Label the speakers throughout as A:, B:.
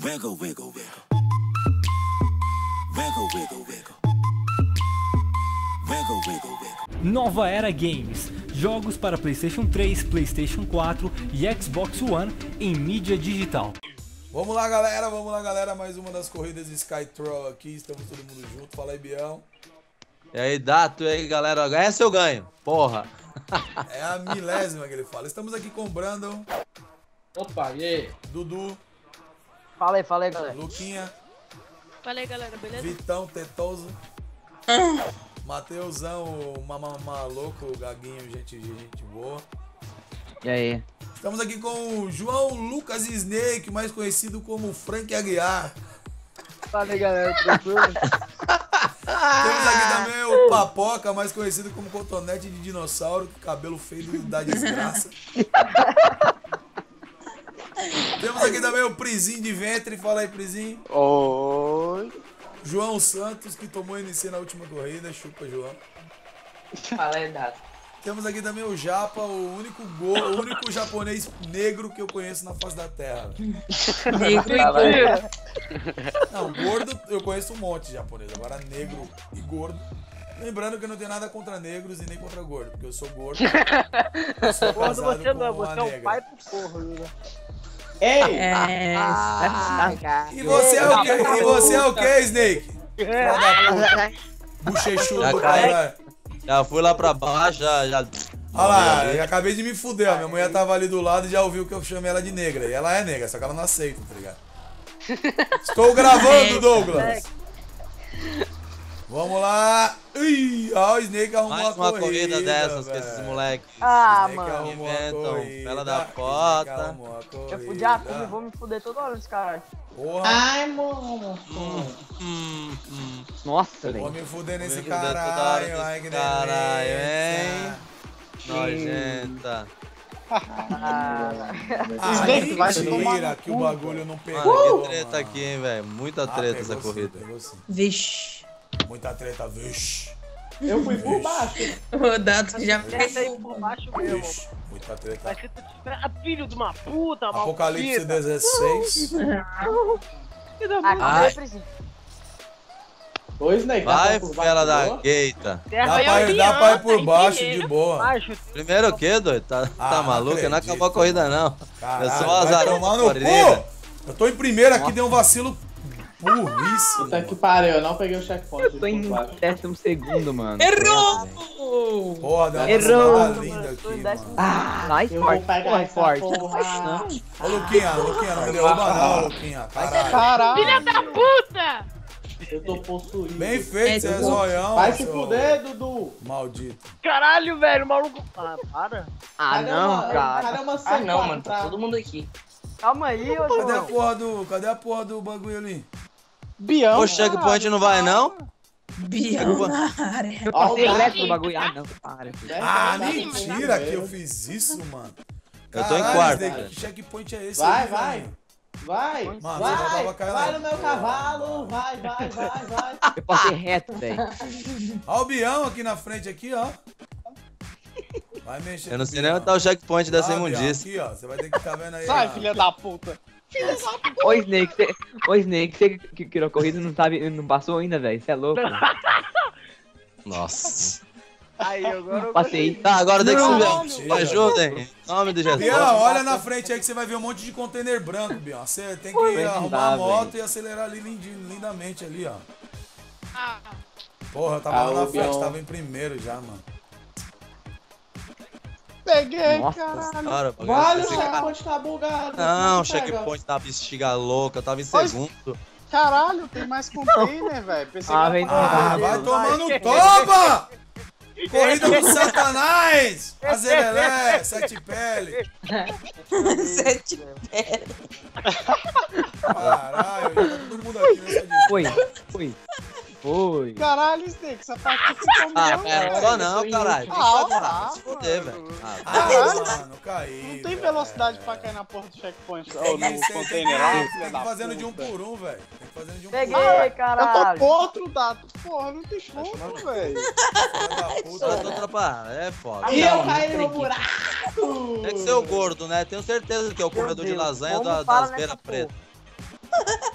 A: Wiggle, wiggle, wiggle. Wiggle, wiggle, wiggle. Wiggle, wiggle, wiggle.
B: Nova Era Games. Jogos para PlayStation 3, PlayStation 4 e Xbox One em mídia digital.
C: Vamos lá, galera. Mais uma das corridas Skytroll aqui. Estamos todo mundo junto. Fala aí, Bião.
D: E aí, Dato, e aí, galera. Essa eu ganho. Porra.
C: É a milésima que ele fala. Estamos aqui com o Brandon.
E: Opa, e aí?
C: Dudu.
F: Fala aí, galera.
C: Luquinha.
G: Fala aí, galera, beleza?
C: Vitão Tetoso. Mateusão, o maluco, o Gaguinho, gente boa.
F: E aí?
C: Estamos aqui com o João Lucas Snake, mais conhecido como Frank Aguiar.
F: Fala aí, galera. Tranquilo?
C: Temos aqui também o Papoca, mais conhecido como Cotonete de Dinossauro, cabelo feio da desgraça. Temos aqui também o Prizinho de Ventre. Fala aí, Prizinho.
H: Oi.
C: João Santos, que tomou NC na última corrida. Chupa, João.
E: Fala aí, Dato.
C: Temos aqui também o Japa, o único japonês negro que eu conheço na face da terra.
G: Negro e gordo.
C: Não, gordo eu conheço um monte de japonês. Agora negro e gordo. Lembrando que eu não tenho nada contra negros e nem contra gordo, porque eu sou gordo. Eu sou
F: Gordo
C: casado
F: você
C: com
F: não,
C: uma
F: você é um
C: negra.
F: pai pro porro, né?
E: Ei!
C: E você é o quê? E você é o quê, Snake? Filha da puta. Bochechudo
D: Já
C: do
D: cai.
C: caralho.
D: Já fui lá pra baixo, já...
C: Olha lá, eu acabei de me fuder, ó. Minha mulher tava ali do lado e já ouviu que eu chamei ela de negra. E ela é negra, só que ela não aceita, tá ligado? Estou gravando, Douglas. Vamos lá. Ih, ó, o Snake arrumou
D: Mais uma corrida dessas
C: velho.
D: com esses moleques.
F: Ah,
C: Snake
F: mano.
C: arrumou a
D: Inventam,
C: corrida.
D: fela da
C: Snake
D: puta.
C: arrumou a
F: Eu
C: corrida.
F: fudi a turma e vou me fuder toda hora nesse cara.
C: Porra,
E: Ai, mano.
F: Nossa,
C: vou
F: velho.
C: me fuder nesse
D: Vou me fuder toda hora
C: caralho.
D: nesse
C: Ai, que
D: caralho,
C: delícia.
D: Nojenta.
C: Ah,
H: Snake vai tomar
C: mentira
H: no
C: que o
H: cu.
C: bagulho não
D: Mano,
C: pegou.
D: que treta
C: mano.
D: aqui, hein, velho. Muita
C: Ah,
D: treta essa
C: pegou sim,
D: corrida.
C: pegou sim.
G: Vixe.
C: Muita treta, vixe.
E: Eu fui por baixo.
G: O Dato já
F: Essa aí por baixo mesmo.
C: Vixe, muita treta.
F: Vai ser filho de uma puta,
C: Apocalipse 16.
F: Acabei, Prizinho.
E: Ô, Snake,
D: Vai,
E: por
D: fela da
E: boa?
D: gaita.
C: Dá pra ir por baixo de boa.
F: Baixo.
D: Primeiro o quê, doido? Tá
C: Ah,
D: maluco? Não
C: acredito.
D: acabou a corrida, não.
C: Caralho,
D: Eu sou
C: vai
D: azarão
C: tomar
D: de
C: no
D: corrida.
C: cu. Eu tô em primeiro aqui, deu um vacilo burrice.
E: Puta que pariu, eu não peguei o checkpoint.
F: Eu tô em
E: por baixo.
F: 12º, mano.
G: Errou!
C: Porra, deu uma
F: Errou,
C: vacilada linda
F: mano. Eu
C: aqui,
F: tô em
C: mano.
F: 10º.
E: Ah,
F: Nice
E: eu vou
F: forte,
E: pegar
F: porra,
E: essa
F: forte.
E: porra.
C: Ô, Luquinha, não me derruba não, Luquinha. Caralho.
H: Caralho.
G: Da puta!
E: Eu tô possuído.
C: Bem feito, você é
E: Vai
C: zoião.
E: se
C: seu
E: fuder, Dudu.
C: Maldito.
F: Caralho, velho, o maluco. Ah, para. Ah,
E: Cadê
F: não,
E: uma-
F: cara.
E: Cadê uma
G: Ah, não, mano,
E: pra-
G: tá todo mundo aqui.
F: Calma aí, ô
C: Cadê a
F: João.
C: porra do bagulho ali?
H: Bião.
D: O checkpoint não vai, não?
G: Bião na área.
F: Eu passei
E: Ó, o
F: reto
E: Davi.
F: no bagulho. Ah, não, para.
C: Ah,
E: Vai,
C: mentira que eu fiz isso, mano.
D: Eu tô em
C: Caralho,
D: quarto.
C: Snake, que checkpoint é esse?
E: Vai,
C: aí,
E: vai.
C: velho?
E: Vai,
C: Mano, você não tava
E: vai,
C: caindo,
E: vai
C: não.
E: no meu cavalo, vai.
F: Eu passei reto, velho.
C: Ó o Bião aqui na frente, aqui, ó. Vai mexer
D: Eu não
C: com o
D: sei nem onde
C: Bião.
D: tá o checkpoint dessa
C: Ah, Bião,
D: imundícia.
C: aqui, ó. Você vai ter que tá vendo aí.
H: Sai,
C: ó.
H: filha da puta.
F: Ô, Snake, você que criou a corrida não sabe, não passou ainda, velho. Você é louco.
D: Nossa.
F: Aí, agora eu passei.
D: Tá, agora tem que
C: Não,
D: subir.
C: mentira.
D: Me ajudem. Em nome de Jesus.
C: Bião, olha na frente aí que você vai ver um monte de container branco, Bião. Você tem que
F: Vai
C: arrumar
F: dar,
C: a moto e acelerar ali lindamente ali, ó. Porra, eu tava lá na
E: o
C: frente,
E: Bião.
C: tava em primeiro já, mano.
H: Peguei,
F: Nossa
H: caralho.
D: Cara,
E: Vale, o
D: esse-
E: checkpoint tá bugado.
D: Não, o
E: Pega.
D: checkpoint tava bexiga louca, eu tava em
H: Pois-
D: segundo.
H: Caralho, tem mais container, velho. Pensei
F: Ah,
H: que
F: vem
H: era
C: Ah,
F: Meu
C: vai
F: Deus,
C: tomar
F: vai.
C: no toba! Corrida do Satanás! Azerelé, sete pele.
G: Sete.
C: Caralho, já tá todo mundo aqui nessa de...
F: Foi.
H: Caralho, Snake, essa parte ficou
D: Ah,
H: meu,
D: pera,
H: velho.
D: só não, caralho. Tem que
H: Ah,
D: adorar,
H: tá,
D: se fuder,
H: mano.
D: velho.
C: Ah, mano, caí.
H: Não tem
C: velho.
H: velocidade pra cair na porra do checkpoint.
C: Tem
H: Ou
C: que-
H: no
C: tem
H: container lá,
C: que
H: filha da
C: fazendo de um
H: puta.
C: por um, velho. Tem que fazendo de um
F: Peguei,
C: por um.
H: Eu
F: caralho.
H: tô outro dado. Porra, não tem como, velho.
C: Filha da
D: Só
C: puta.
D: tô atrapalhando, é foda.
E: E eu
F: não,
E: caí
F: não
E: no buraco.
D: Tem que ser o gordo, né? Tenho certeza que é o comedor de
F: Deus,
D: lasanha
F: como
D: das
F: fala
D: beiras
F: nessa
D: pretas.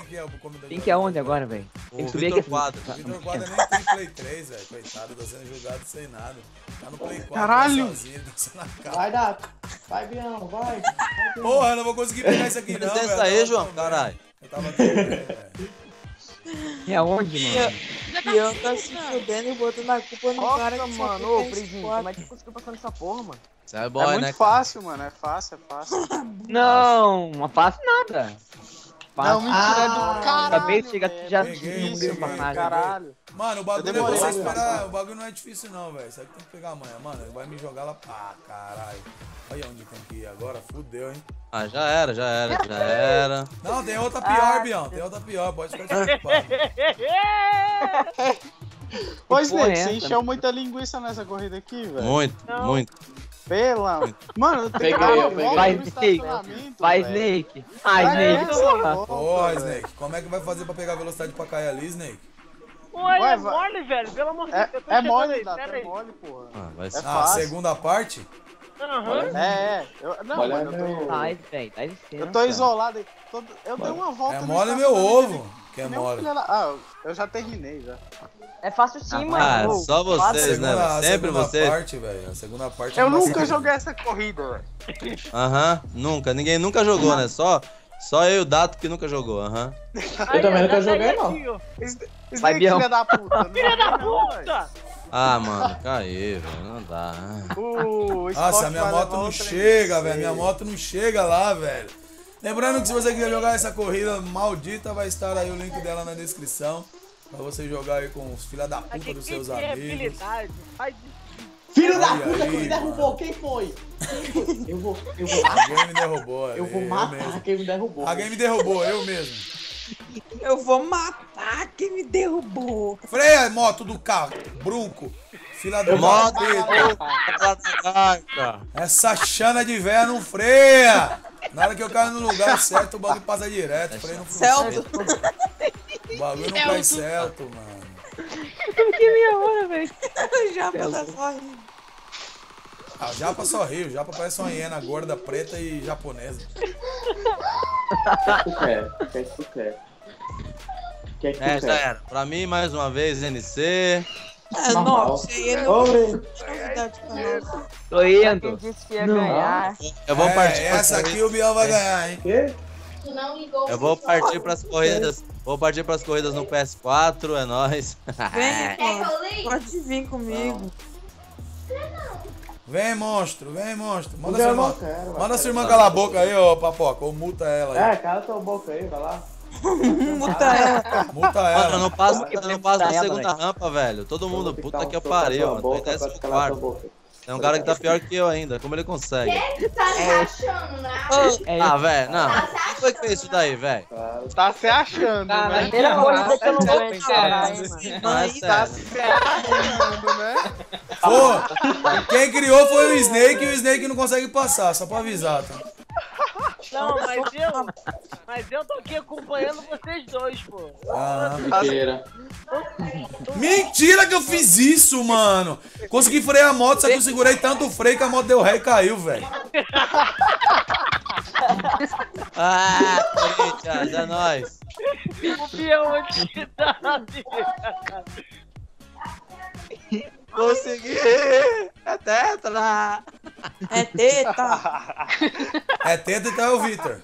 C: que é o comedor?
F: Quem que é onde agora, velho? Tem
D: O
F: que subir
D: Vitor
F: aqui.
D: Quadro.
C: O Vitor Quadra nem tem Play 3, velho. Coitado, tá sendo julgado sem nada. Tá no Play 4,
H: Caralho.
C: tá sozinho, descendo na cara.
E: Vai, Dato. Vai, Bião, vai.
C: Porra, eu não vou conseguir pegar isso aqui, não, velho.
D: Licença aí, João, caralho.
C: Eu tava tão bem, velho.
F: É aonde, mano?
G: Bião tá se fudendo e botando a culpa no cara
I: Nossa,
G: que só
I: mano,
G: tem
I: ô,
G: PS4.
I: Frizinho, como é que conseguiu passar nessa porra, mano?
D: Você é
H: É
D: boy,
H: muito
D: né?
H: fácil, mano. É fácil, é fácil.
F: Não, não faço nada.
H: Não,
F: Faço.
H: mentira, é do caralho.
F: Acabei de chegar aqui já
C: Peguei,
F: não
C: peguei,
F: pra nada.
H: Caralho.
C: Mano, o bagulho é
H: demorei
C: você
H: pra
C: esperar.
H: passar.
C: O bagulho não é difícil, não, velho. Isso aqui tem que pegar amanhã. Mano, ele vai me jogar lá. Ah, caralho. Olha onde tem que ir agora. Fudeu, hein?
D: Ah, já era.
C: Não, tem outra pior, Bião. Tem outra pior. Pode ficar despreocupado.
H: Ô,
F: porra
H: Snake,
F: é
H: você
F: essa?
H: encheu muita linguiça nessa corrida aqui, velho.
D: Muito, muito.
H: Pela. Mano, eu tenho que
E: Peguei,
H: dar uma
E: eu peguei.
H: volta
F: Vai,
H: no
F: Snake.
H: estacionamento,
F: Vai,
H: velho.
F: Snake. Ah,
H: Vai
F: Snake,
H: essa
F: porra.
H: volta,
C: Porra,
H: velho.
C: Snake. Como é que vai fazer pra pegar velocidade pra cair ali, Snake?
I: Ué,
H: Vai,
I: é
H: vai.
I: mole, velho, pelo amor de Deus. eu tô
H: É
I: chegando
H: mole,
I: aí,
H: Dato,
I: pera
H: é
I: aí.
H: mole, porra.
D: Ah, vai
H: É
D: ser.
C: Ah,
H: fácil.
C: segunda parte?
I: Aham.
H: Não,
E: Olha
H: mano,
E: meu-
F: Sai, velho, dá licença.
H: eu tô isolado aí. Eu dei uma volta
C: É
H: no
C: mole meu
H: estacionamento
C: ovo. Que é
H: que nem um
C: mole.
H: filho da- Ah, eu já terminei, já.
I: É fácil sim, mano.
D: Ah,
I: Ô,
D: só vocês, né?
C: A
D: velho? Sempre
C: segunda
D: vocês.
C: parte, velho. A segunda parte
H: Eu
C: não vai
H: nunca
C: ser-
H: joguei essa corrida, velho.
D: Aham, nunca. Ninguém nunca jogou, né? Só eu e o Dato que nunca jogou, aham.
E: Eu também nunca
I: tá
E: joguei,
I: aí
E: não.
I: aqui, ó.
F: Vai, Bião.
H: Filha da puta.
I: Filha da puta!
D: Ah, mano, caiu, velho. Não dá.
C: Nossa, a minha moto não chega, velho. Minha moto não chega lá, velho. Lembrando que se você quiser jogar essa corrida maldita, vai estar aí o link dela na descrição. Pra você jogar aí com os filha da puta dos seus amigos.
I: habilidade. Faz
E: Filho da
C: Olha
E: puta
C: aí,
E: que me derrubou,
C: mano.
E: quem foi? Eu vou matar.
C: Alguém me derrubou,
E: Eu vou
C: mesmo.
E: matar quem me derrubou.
C: Alguém me derrubou, eu mesmo.
G: Eu vou matar quem me derrubou.
C: Freia, moto do carro, brunco. Filha da
D: Moto.
C: puta. Essa chana de véia não freia. Na hora que eu caio no lugar certo, o bagulho passa direto. Freio não funciona.
G: Celto.
C: O bagulho não cai certo, mano.
F: Que minha hora, velho.
G: Já tá só rindo.
C: A Japa só riu. Japa parece uma hiena gorda, preta e japonesa.
E: Tu quer? O que é que tu quer? O que é que tu
D: É, já
E: quer?
D: era. Pra mim, mais uma vez, NC.
G: É,
E: Normal.
G: não, isso aí não
E: Ô,
G: é
E: velho.
G: novidade pra nós.
F: Tô indo.
I: disse que ia
F: Não.
I: ganhar.
D: Eu vou partir pras
C: Essa aqui o Biel vai ganhar, hein?
E: Quê?
D: Eu vou partir pras corridas. Vou partir pras corridas no PS4, é nóis.
G: Vem, pô. Pode vir comigo.
C: Vem, monstro, vem, monstro. Manda
E: Eu
C: sua
E: não
C: irmã.
E: quero,
C: Manda
E: vai.
C: sua irmã calar a boca aí, ô Papoca. Ou multa ela aí.
E: É, cala tua boca aí, vai lá.
G: Muta ela.
C: Multa
D: Mano,
C: ela.
D: eu não passo,
F: que
D: eu não passo da
F: ela,
D: segunda rampa, velho. Todo mundo,
E: Tem
D: puta
E: dar
D: que
E: um
D: eu
E: soco na
D: pariu,
E: tua
D: mano.
E: boca
D: Tem
E: pra
D: 14
E: calar tua
D: quarto.
E: boca.
D: Tem um cara que tá pior que eu ainda. Como ele consegue?
J: Tá se achando, né?
F: É
D: Ah, velho, não. Quem foi que fez isso daí, velho?
E: Claro.
H: Tá se achando, né?
I: Primeira corrida que eu não ganho, caralho, mano.
D: Não, é
H: Tá
D: sério.
H: se achando, né?
C: Pô, quem criou foi o Snake e o Snake não consegue passar, só pra avisar, tá?
I: Não, mas eu tô aqui acompanhando vocês dois, pô.
C: Ah.
E: Mentira.
C: Mentira que eu fiz isso, mano! Consegui frear a moto, só que eu segurei tanto o freio que a moto deu ré e caiu, velho.
D: Ah, Corinthians, é nóis.
I: O peão antidade.
D: Consegui! É tetra!
G: É teta.
C: É teta, então é o Vitor.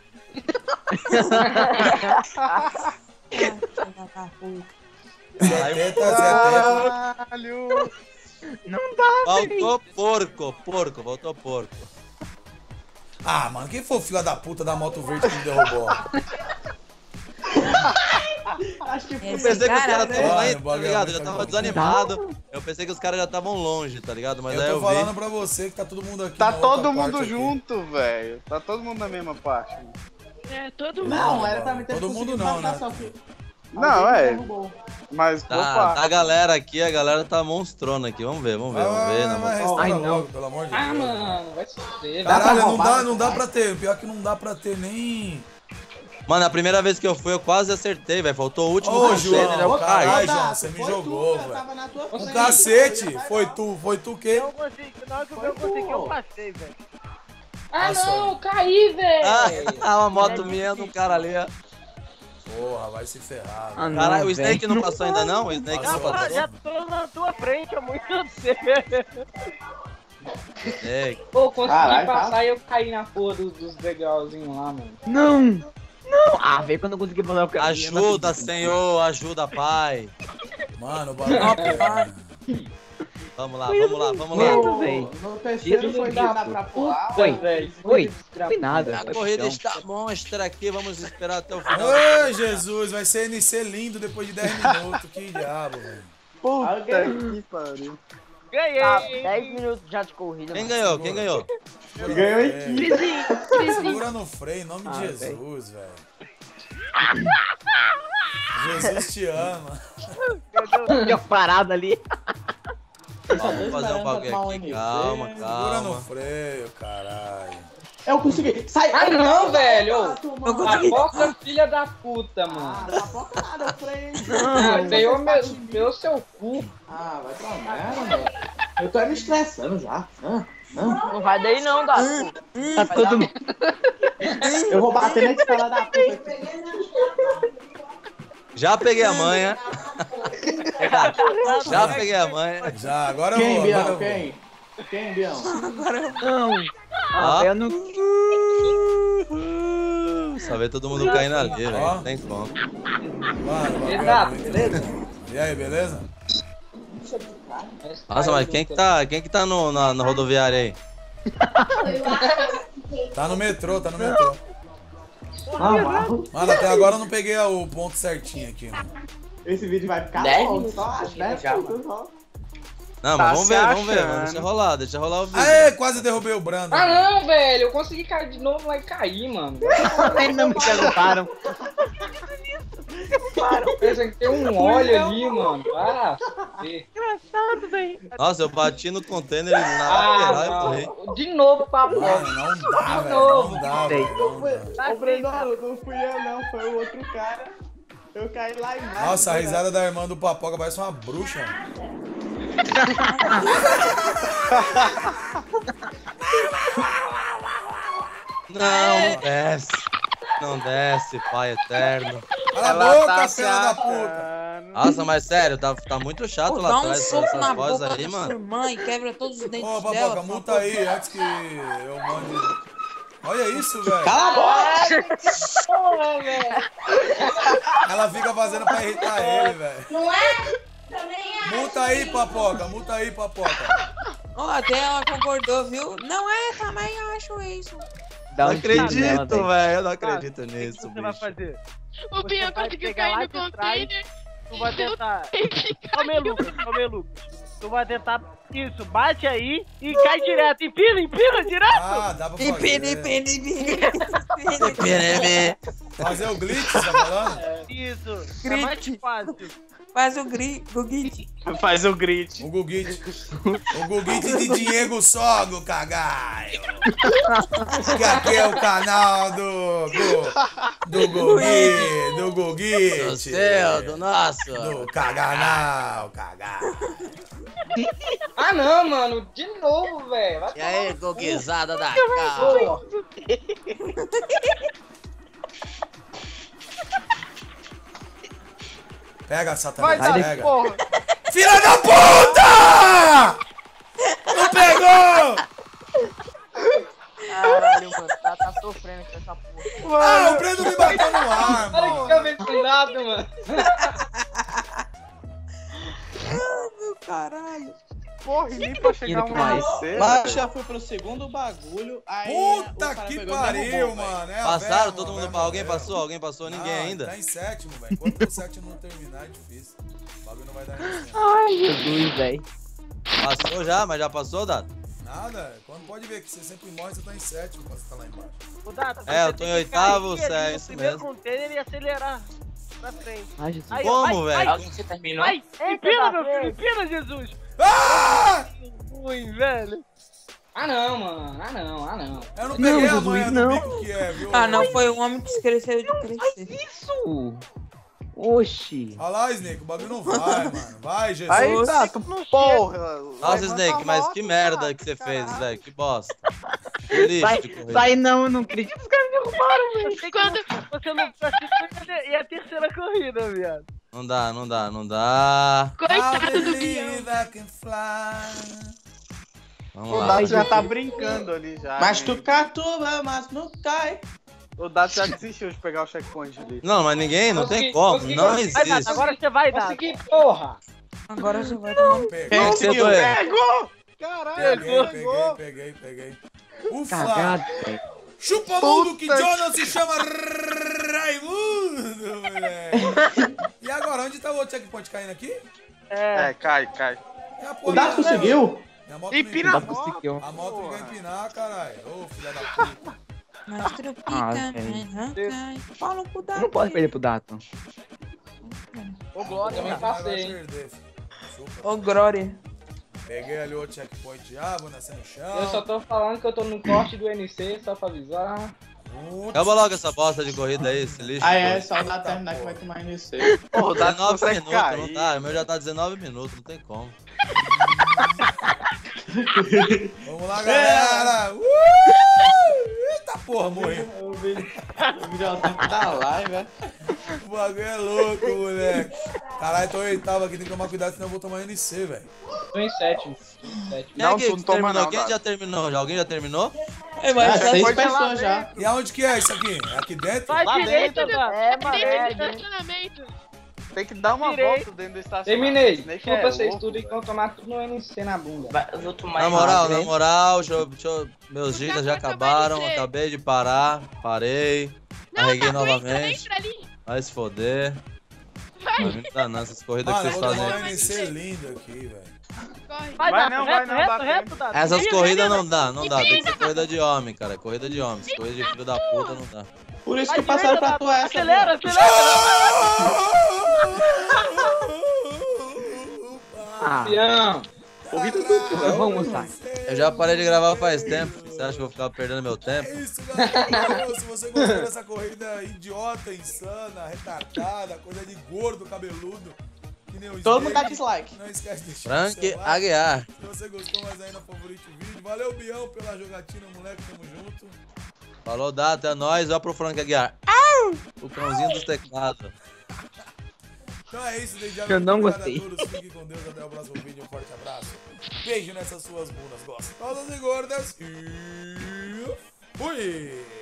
C: Se é teta, se é teta.
H: Caralho.
D: Faltou porco, faltou porco.
C: Ah, mano, quem foi o filho da puta da moto verde que me derrubou?
E: Acho que
D: Eu
G: Esse
D: pensei que os
G: cara,
D: caras
G: né?
D: estavam aí,
C: Olha, o
D: tá
C: bagulho é
D: ligado?
C: muito
D: Já tava
C: bom.
D: desanimado. Eu pensei que os caras já estavam longe, tá ligado? Mas aí
C: Eu
D: eu
C: tô
D: vi.
C: falando pra você que tá todo mundo aqui.
H: Tá
C: na outra
H: todo mundo
C: parte aqui.
H: junto, velho. Tá todo mundo na mesma parte.
I: É, todo mundo.
E: Não, era também
C: Todo mundo não, né?
H: Não, é. Mas,
D: Tá,
H: opa.
D: tá a galera aqui, a galera tá monstrona aqui. Vamos ver, vamos ver, vamos ver. né,
C: Vai,
D: mano?
C: vai,
F: Ai,
C: restaura
F: não.
C: logo, pelo amor de Deus.
E: mano, vai se fuder.
C: Caralho, não dá pra ter. Pior que não dá pra ter nem.
D: Mano, a primeira vez que eu fui, eu quase acertei, velho. Faltou o último
C: Ô,
D: conselho, né? Eu
C: João,
D: caí.
C: caralho, João, você me jogou, velho. Um cacete. Foi tu o quê?
I: Eu consegui, na hora que eu consegui, eu passei, velho.
J: Ah,
C: Nossa.
J: não, caí, velho.
D: Ah, uma moto minha do cara ali, ó.
C: Porra, vai se ferrar.
F: Ah, não,
D: Caralho, o
F: velho.
D: Snake não passou ainda não? O Snake não
C: Passou,
D: passou?
I: Já tô na tua frente há muito tempo.
D: Snake.
G: Pô, consegui
E: Caralho,
G: passar e eu caí na porra dos degrauzinhos lá, mano.
F: Não! Não! Ah, velho, quando eu consegui passar o caminho. eu não
D: Ajuda,
F: acredito.
D: Senhor, ajuda, Pai.
C: Mano, o bagulho.
D: Vamos lá, vamos lá, vamos lá.
F: Medo, velho.
E: No terceiro foi dar pra pular.
F: Foi,
G: velho.
F: foi. Foi nada.
D: A
F: foi
D: corrida
F: chão.
D: está monstra aqui, vamos esperar até o final.
C: Ai, Jesus, vai ser NC lindo depois de 10 minutos. Que diabo, velho.
H: Puta que pariu.
I: Ganhei!
K: Tá, 10 minutos já de corrida.
D: Quem
K: mano.
D: ganhou? Quem ganhou?
H: Ganhou em
C: Segura no freio, em nome de Jesus, velho. Jesus te ama.
F: Deu parada ali.
D: Vamos fazer um bagulho aqui. Calma,
C: Segura
D: calma.
C: no freio, caralho.
E: Eu consegui. Sai!
G: Ah, não, velho!
E: Eu
G: Papoca, filha da puta, mano.
E: Papoca nada, eu freio.
G: Ah, deu seu cu.
E: Ah, vai pra merda, mano. Eu tô me estressando já.
K: Não vai daí não, Dato.
F: Tá todo mundo.
E: Eu vou bater na escala da puta.
D: Já peguei a manha. Já peguei a manha.
C: Já, agora eu
E: Quem,
C: vou.
E: Bião?
C: Agora eu vou.
E: Quem, Bião?
F: Não.
D: Ó.
F: Ah, eu não.
D: Só ver todo mundo caindo ali, velho.
C: Ó.
D: Não tem como.
C: Mano, o bagulho é
G: Exato,
C: muito
G: beleza?
C: bom. E aí, beleza?
D: Nossa, mas quem que tá na rodoviária aí?
C: Tá no metrô, tá no metrô.
E: Mano,
C: Mano, até agora eu não peguei o ponto certinho aqui, mano.
E: esse vídeo vai ficar
G: 10
E: longo,
G: minutos
E: só acho, 10
G: já,
E: minutos só.
D: Não,
H: Tá
D: mas vamos
H: se
D: ver, vamos ver.
H: achando.
D: Deixa rolar o vídeo.
C: Aê, quase derrubei o Brando.
G: Ah, não, velho. Eu consegui cair de novo lá e cair, mano.
F: Eles não me perguntaram.
G: Pensa que tem um óleo ali, mano. Ah, ver.
F: Engraçado, velho.
D: Nossa, eu bati no container na lateral e morri.
G: Não. De novo, papo.
C: Mano, não dá, velho. Não dá, velho. Não dá.
E: Ô, Breno, não fui eu não, foi o outro cara. Eu caí lá embaixo.
C: Nossa, a risada da irmã do Papoca parece uma bruxa, mano.
D: Não desce. Não desce, Pai Eterno.
C: Cala a boca, filha da puta.
D: Nossa, mas sério, tá muito chato
L: Pô,
D: lá
L: dá um
D: atrás
L: soco
D: essas
L: na
D: vozes
L: boca
D: aí,
L: da sua
D: mano.
L: irmã e quebra todos os dentes
C: Ô,
L: dela.
C: Papoca, multa aí antes que eu mande. Olha isso, velho.
E: Cala a boca!
K: Porra, velho.
C: Ela fica fazendo pra irritar ele, velho.
J: Não é? Também acho.
C: Multa aí, Papoca. Multa aí, Papoca.
L: Ó, até ela concordou, viu? Não é, também acho isso.
F: Dá
D: Não
F: um tiro nela,
D: acredito,
F: velho.
D: velho. Eu não
I: O
D: acredito
I: que
D: nisso,
I: você vai
D: bicho.
I: fazer?
M: O Bian
I: vai
M: conseguiu
I: pegar lá
M: cair no
I: de trás.
M: container.
I: Tu vai tentar.
M: Ele
I: Calma aí,
M: caiu.
I: Lucas. Calma aí, Lucas. Tu vai tentar. Isso, bate aí e cai direto. Empina direto.
C: Ah, dá pra fazer. Fazer o glitch, tá falando?
I: Isso. É mais fácil.
L: Faz o grit.
H: Faz o grit.
C: O Gugit. O Gugit de Diego Sogo, cagaio. Que aqui é o canal do Gugit. Do Gugit.
D: Do céu, do nosso.
C: Do caganal, cagaio.
G: Ah, não, mano. De novo, velho. Vai
D: E aí, goguizada da
G: Pô,
C: Pega, Satanás,
G: vai dar
C: pega.
G: porra.
C: Filha da puta! Não pegou!
K: Caralho, mano. Tá sofrendo com essa porra.
C: Ah, o Breno me bateu no ar,
G: Olha
C: mano.
G: que cabeça com nada, mano.
L: Caralho.
H: Porra, e nem pra chegar
F: que
H: um
F: mais.
H: você.
E: Mas já fui pro segundo bagulho, aí
C: Puta
E: o cara
C: que
E: pegou e
C: pariu,
E: derrubou,
C: mano. É a
D: Passaram,
C: verma,
D: todo mundo.
C: verma,
D: Alguém
C: verma.
D: passou? Alguém passou? Ninguém
C: Não,
D: ainda.
C: Tá em sétimo, velho. Enquanto o sétimo não terminar, é difícil. O bagulho não vai dar nisso.
F: Ai, Jesus, velho.
D: Passou já, mas já passou, Dato?
C: Nada, quando pode ver que você sempre morre, você tá em sétimo quando você tá lá embaixo.
I: O Dato,
D: É, eu
I: você
D: tô
I: tem
D: em
I: que
D: oitavo,
I: cair ali
D: é
I: no
D: isso
I: primeiro
D: mesmo.
I: container e acelerar pra frente.
F: Ai, Jesus.
I: Aí, ó,
D: Como,
I: vai,
D: velho?
I: vai,
G: Você terminou?
I: vai. Empina, meu filho. Empina, Jesus.
C: Ah!
I: Ruim, velho.
G: Ah, não, mano. Ah, não, ah, não.
C: Eu não peguei a
F: Jesus,
C: manha do
F: não.
C: bico que é, viu?
L: Ah, não, foi o homem que esqueceu de crescer.
F: Isso! Oxi.
C: Olha lá, Snake, o bagulho não vai, mano. Vai, Jesus.
H: Aí tá, tu porra.
D: Nossa, Snake, mas que merda que você fez, velho. Que bosta. Que lixo de corrida.
F: Sai não, não acredito que os caras me derrubaram, velho.
I: Quando você não classificou, e a terceira corrida, viado.
D: Não dá, não dá, não dá.
J: Coitado do Guião.
D: Vamos
H: O
D: lá.
H: Dato já tá brincando ali já.
G: Mas
H: amigo.
G: tu catua, mas não cai.
H: O Dato já desistiu de pegar o checkpoint ali.
D: Não, mas ninguém, não tem como. Não
I: Vai, Dato,
D: existe.
I: agora você vai, Dato.
E: Consegui, porra.
G: Agora já vai tomar no
C: Peguei,
D: Quem que você doeu?
H: Pegou! Caralho, pegou!
C: peguei. Ufa!
F: Cagado, velho.
C: Chupa mundo que Jonas se chama Raimundo, moleque. E agora, onde tá o outro checkpoint caindo aqui?
H: É, cai.
C: É a
G: O
C: porra
G: Dato
C: da-
G: conseguiu?
C: Minha moto
H: Empina
C: não
H: a moto.
F: Conseguiu.
C: A moto não vai empinar, caralho. Ô, filha da puta.
L: Mas tropica,
F: Ah,
L: mas
F: velho.
L: não cai. Fala pro
F: Eu não posso perder pro Dato.
E: Ô, Glória, também
C: Vai
E: passei, hein.
C: perder, filho. Chupa.
G: Ô, Glória.
C: Peguei ali outro checkpoint já, vou nascer no chão.
E: Eu só tô falando que eu tô no corte do NC, só pra avisar.
D: Acaba logo essa bosta de corrida aí, esse lixo.
G: Ah,
D: de
G: é,
D: corrida.
G: só dá terminar que vai tomar NC.
H: Porra, o Dato
D: 19
H: consegue
D: minutos, não
H: cair.
D: dá. O meu já tá 19 minutos, não tem como.
C: Vamos lá, galera. Eita porra, morri.
G: O vídeo é o tempo da live, velho.
C: O bagulho é louco, moleque. Caralho, tô em oitavo aqui, tem que tomar cuidado, senão eu vou tomar NC, velho.
E: Tô em sétimo.
D: Quem
H: Não,
D: é que
H: tu não toma
D: terminou?
H: não,
D: Quem
H: Dato.
D: já terminou? Alguém já terminou?
G: É, mas
H: Já
G: 6
H: foi de lá
G: pessoas já.
C: E aonde que é isso aqui? É aqui dentro?
I: Vai
H: Lá
I: direita,
H: dentro.
I: Dato.
K: É, mano, é,
J: Dentro do estacionamento.
H: Tem que dar uma
I: Direito.
H: volta dentro do estacionamento.
E: Terminei.
H: Snake
E: Chupa
H: é
E: vocês
H: louco,
E: tudo e
H: velho.
E: vão tomar tudo no NC na bunda.
K: Eu vou tomar
D: Na moral, meus gigas já acabaram, acabei de parar, parei, carreguei novamente,
J: Entra ali.
D: vai se foder. Não me dá não, essas corridas que
C: Mano, eu
D: vocês
C: vou tomar
D: fazem.
C: um NC lindo aqui, velho.
J: Corre.
I: Vai,
H: Vai
I: Dato,
H: não,
I: reto,
H: vai não, dá
I: reto,
H: tempo.
I: Dato.
D: Essas
I: Ih,
D: corridas
I: menina.
D: não dá, tem que ser corrida de homem, cara, corrida de homem, corrida de filho da puta não dá.
G: Por isso
I: Vai
G: que passaram
I: direita,
G: pra tu
I: Dato.
G: essa.
I: Acelera, acelera.
F: Ah,
E: Campeão.
G: Corrida dupla.
F: eu vou almoçar.
D: Eu já parei de gravar faz tempo, você acha que eu vou ficar perdendo meu tempo?
C: É isso, galera. Se você gostou dessa corrida idiota, insana, retardada, coisa de gordo, cabeludo, que nem o
G: Todo mundo dá
C: Snake,
G: dislike.
C: não esquece de deixar o
D: Frank
C: seu like.
D: Aguiar.
C: Se você gostou, mais ainda favorite o vídeo. Valeu, Bião, pela jogatina, moleque. Tamo junto.
D: Falou, Data, é nóis, ó pro Frank Aguiar. O cãozinho dos teclados.
C: Então é isso, desde já.
F: Eu não
C: muito
F: gostei.
C: obrigado a todos. Fiquem com Deus. Até o próximo vídeo. Um forte abraço. Beijo nessas suas bundas gostosas e gordas. E fui!